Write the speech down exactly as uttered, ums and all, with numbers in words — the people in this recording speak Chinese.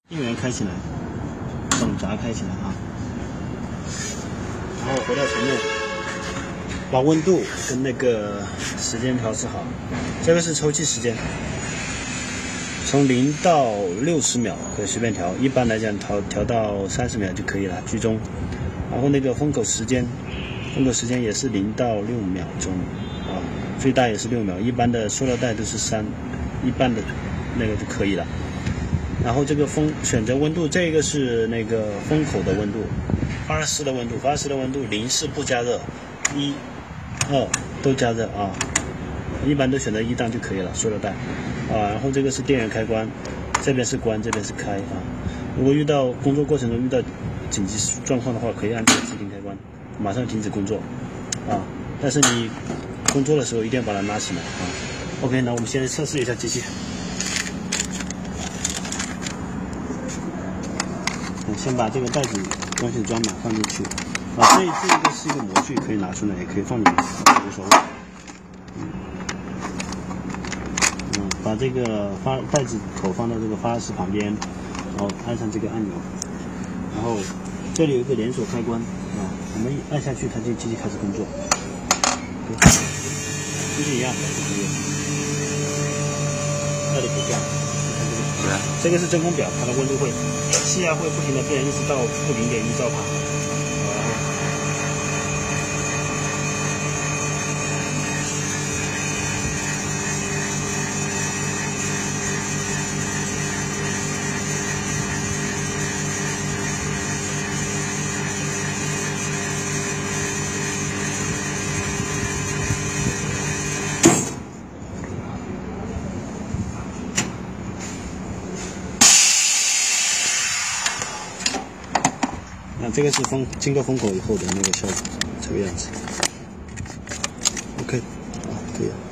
电源开起来，总闸开起来啊，然后回到前面，把温度跟那个时间调试好。这个是抽气时间，从零到六十秒可以随便调，一般来讲调调到三十秒就可以了，居中。然后那个封口时间，封口时间也是零到六秒钟啊，最大也是六秒，一般的塑料袋都是三，一般的那个就可以了。然后这个封选择温度，这个是那个封口的温度，发丝的温度，发丝的温度零是不加热，一、二都加热啊，一般都选择一档就可以了，塑料袋啊。然后这个是电源开关，这边是关，这边是开啊。如果遇到工作过程中遇到紧急状况的话，可以按这个自停开关，马上停止工作啊。但是你工作的时候一定要把它拉起来啊。OK， 那我们先测试一下机器。先把这个袋子东西装满放进去，啊，这这一个是一个模具，可以拿出来，也可以放里面，无所谓。嗯，嗯，把这个发袋子口放到这个发丝旁边，然后按上这个按钮，然后这里有一个连锁开关啊，我们一按下去，它就机器开始工作，机器一样，这里不掉。这个是真空表，它的温度会气压会不停的变，一直到负零点一兆帕。那这个是封经过封口以后的那个效果，这个样子。OK， 啊，可以了。